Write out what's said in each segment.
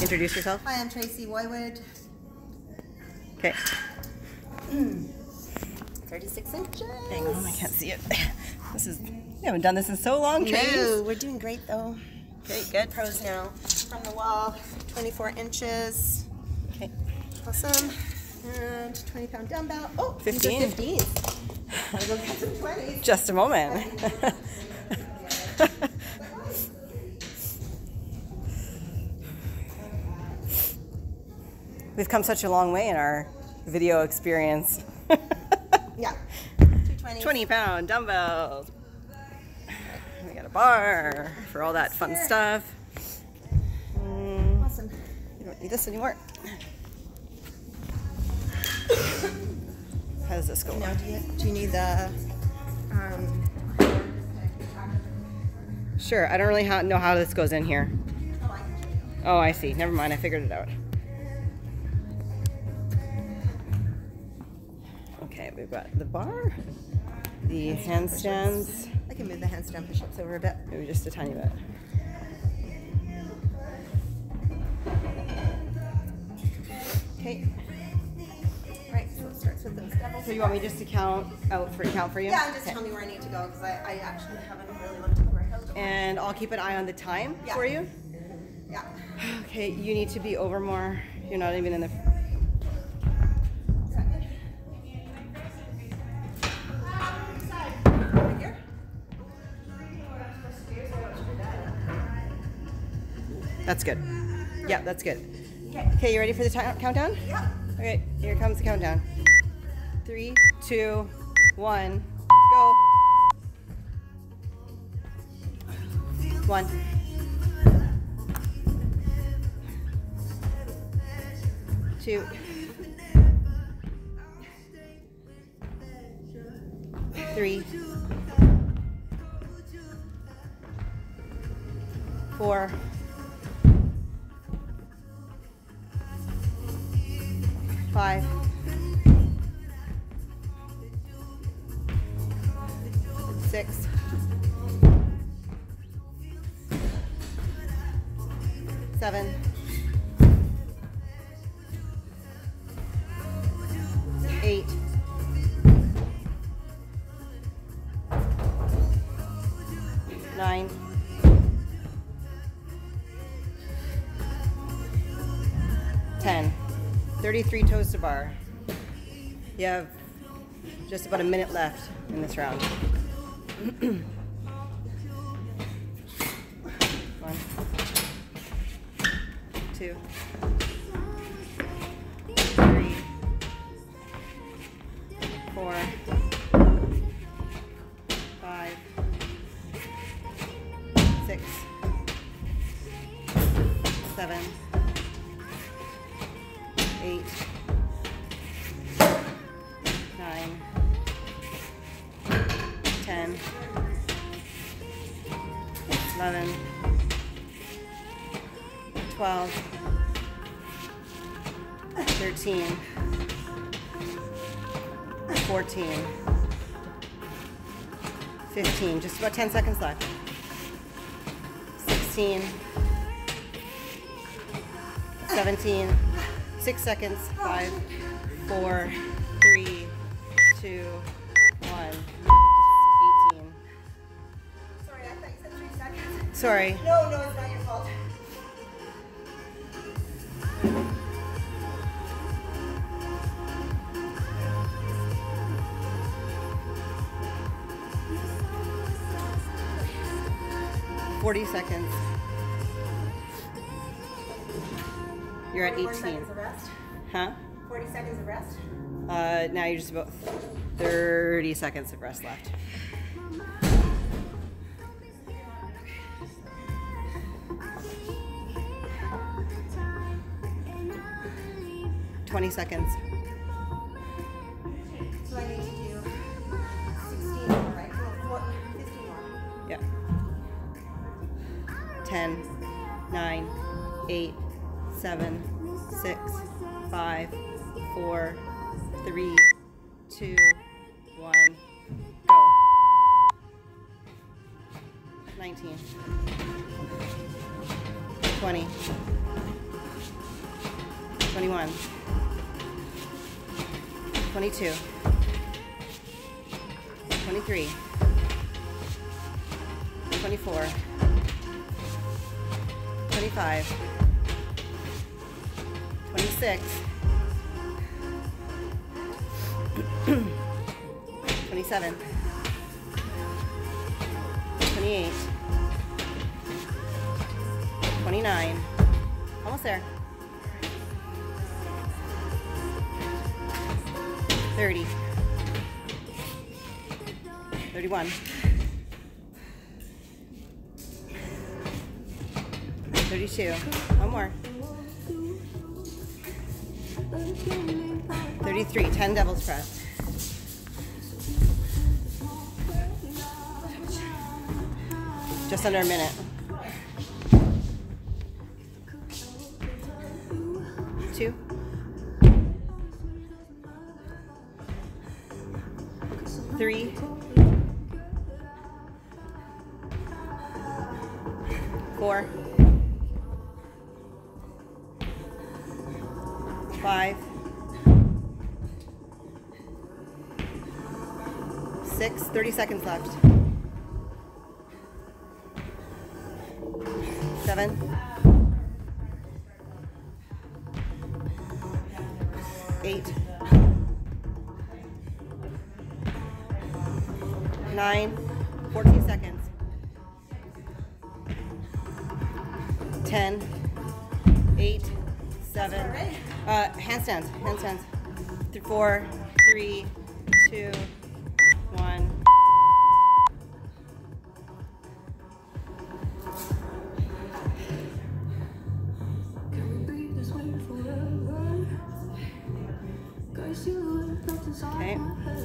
Introduce yourself. Hi, I'm Tracy Woywood. Okay. 36 inches. Hang on, I can't see it. We haven't done this in so long, Trace. No, we're doing great though. Okay, good. Pros now. From the wall, 24 inches. Okay. Awesome. And 20-pound dumbbell. Oh, 15. 15s. Gotta go get some 20s. Just a moment. We've come such a long way in our video experience. Yeah. 220s. 20-pound dumbbells. We got a bar for all that fun stuff. Awesome. You don't need this anymore. How does this go? Now, do you need the Sure, I don't really know how this goes in here. Oh, I see. Never mind, I figured it out. Okay, we've got the bar, the handstands. I can move the handstand push-ups over a bit. Maybe just a tiny bit. Okay. Right, so it starts with those doubles. So you want me just to count for you? Yeah, and just tell me where I need to go because I actually haven't really looked at the workout. And I'll keep an eye on the time for you. Yeah. Okay, you need to be over more. You're not even in the... Right here? That's good. Yeah, that's good. Okay. Okay, you ready for the countdown? Yeah. Okay, here comes the countdown. 3, 2, 1, go. 1. 2. 3. 4. 5. 6. 7. 8. 9. 10. 33 toes to bar. You have just about a minute left in this round. 1, 2, 3, 4, 5, 6, 7, 8, 9, 10, 11, 12, 13, 14, 15, just about 10 seconds left. 16, 17, 6 seconds, 5, 4, 3, 2, 1, 18. Sorry, I thought you said 3 seconds. Sorry. No, it's not your fault. $40 seconds. You're at 40 18. seconds of rest. Huh? 40 seconds of rest. Now you're just about 30 seconds of rest left. $20 seconds. So I need to do 16 more, right? Well, 15 more. Yeah. 10, 9, 8, 7, 6, 5, 4, 3, 2, 1, go. 19, 20, 21, 22, 23, 24, 25, 26, 27, 28, 29, almost there, 30, 31, 32, one more, 33, 10 devil's press. Just under a minute. 2, 3, 4, 5, 6, 30 seconds left. 7, 8, 9, 14 seconds. 10, 8, 7, handstands, 4, 3, 2, 1. Okay.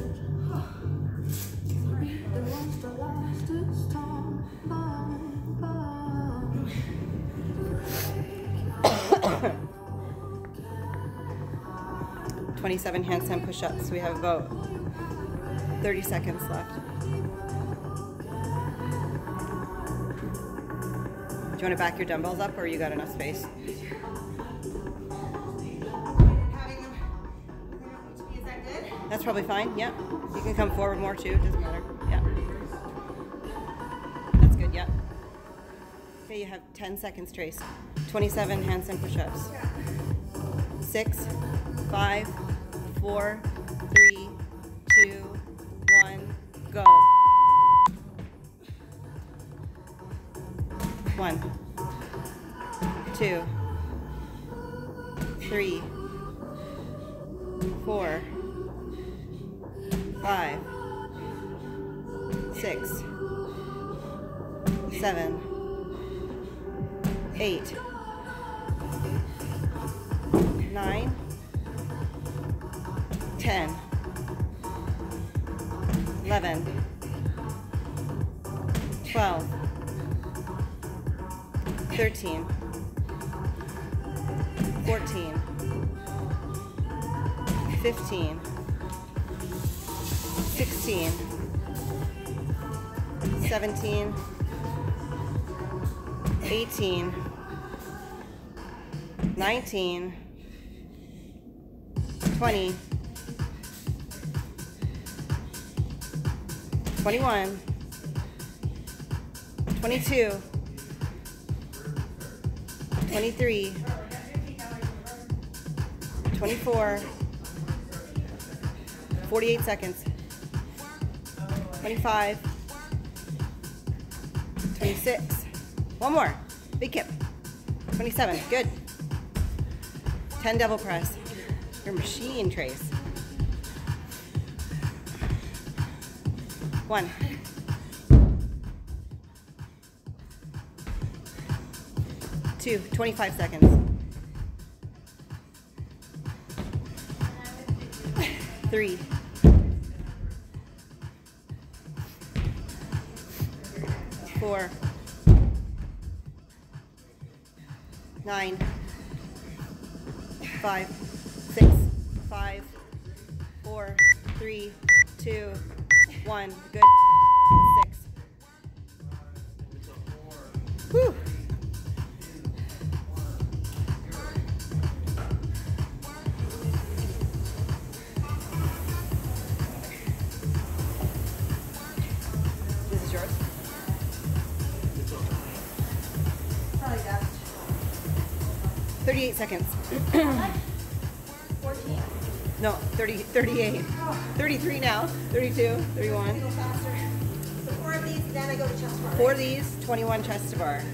(27) handstand push-ups. We have about 30 seconds left. Do you want to back your dumbbells up, or you got enough space? That's probably fine, yeah. You can come forward more too, doesn't matter, yeah. That's good, yeah. Okay, you have 10 seconds, Trace. 27 handstand push-ups. 6, 5, 4, 3, 2, 1, go. 1, 2, 3, 4, 5, 6, 7, 8, 9, 10, 11, 12, 13, 14, 15, 16, 17, 18, 19, 20, 21, 22, 23, 24, 48 seconds, 25, 26, one more, big kip, 27, good, 10 double press, your machine, Trace. 1, 2, 25 seconds, 3, 4, 9, 5, 6, 5, 4, 3, 2, 1, good, 6. Whew. 38 seconds. 14. No, 30, 38. 33 now. 32, 31. Go faster. So 4 of these, then I go to chest bar. 4 of these, 21 chest to bar.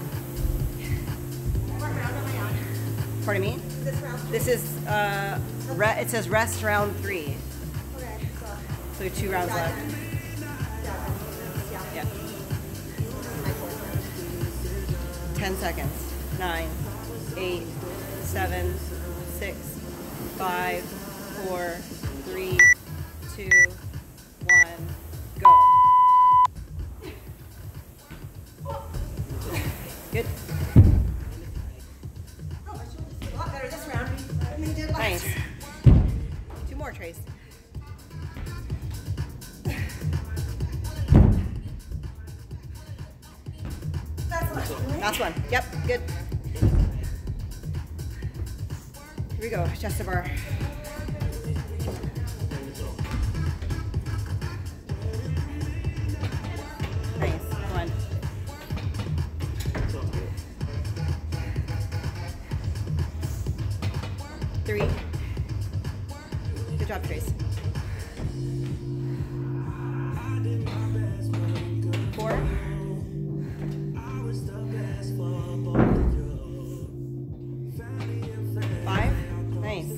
What round am I on? Pardon me? This round? This is, it says rest round 3. Okay, so. So 2 rounds left. Yeah. Yeah. My 4th round. 10 seconds. 9, 8, 7, 6, 5, 4, 3, 2, 1, go. Good. Oh, my shoulders feel a lot better this round than they did last. Nice. 2 more, Trace. That's the last one. Last one. Yep, good. Here we go, chest to bar. Nice, come on. 3. Good job, Trace. 4. 5. Nice.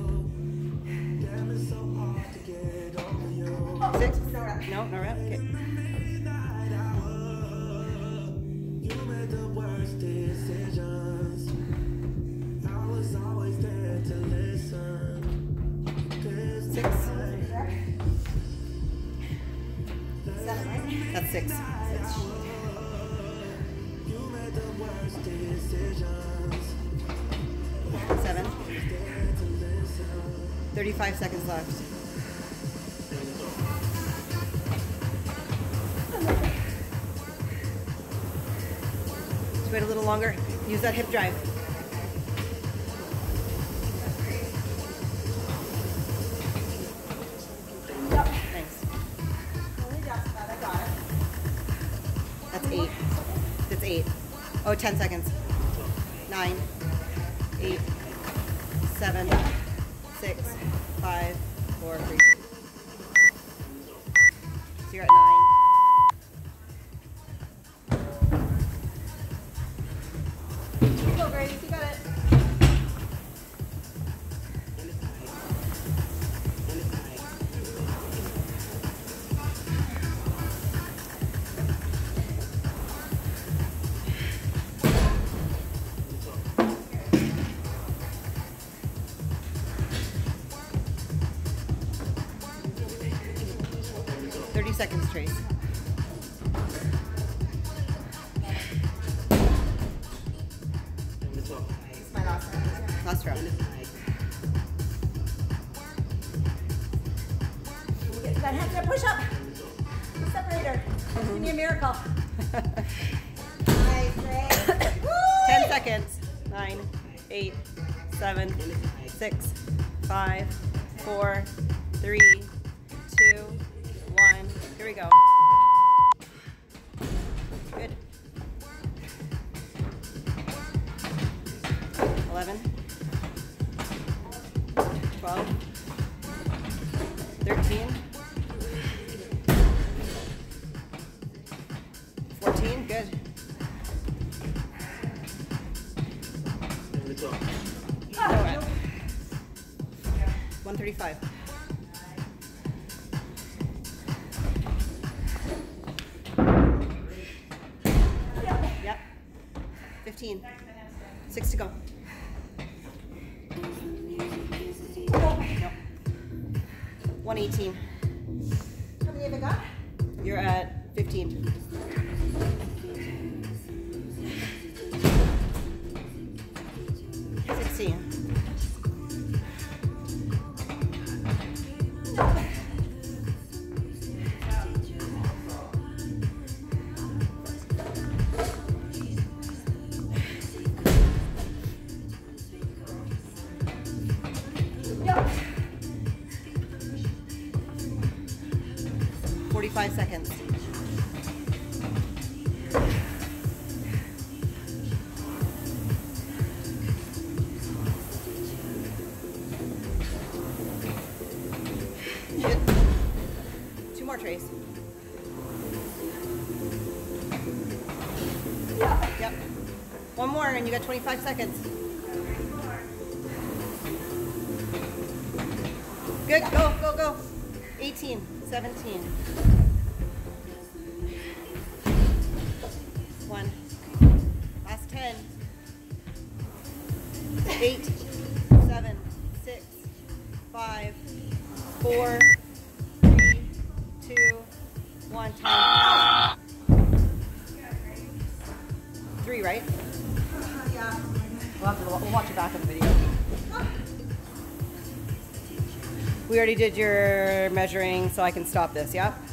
6. No, no rep. Okay. 6. 7, right? That's 6. 7. 35 seconds left. Just wait a little longer. Use that hip drive. Yep. Nice. Only just that. I got it. That's 8. That's 8. Oh, 10 seconds. 9, 8, 7, 6, 5, 4, 3. So you're at 9. Go, Grace. You got it. Seconds, Trace. This is my last round. Last round. Can you get to that handstand push-up? The separator. Give me a miracle. Nice, Grace. 10 seconds. 9, 8, 7, 6, 5, 4, 3, 2, 1. Here we go. Good. 11, 12, 13, 14. Good. 135. Yep. 15. 6 to go. Nope. 118. How many have I got? You're at 15. 16. 45 seconds. trace. Yeah. Yep. One more and you got 25 seconds. Good, go, go, go. 18, 17. 1. Last 10. 8, 7, 6, 5, 4, 3, 2, 1. Time. 3, right? Yeah. We'll watch it back on the video. We already did your measuring, so I can stop this, yeah?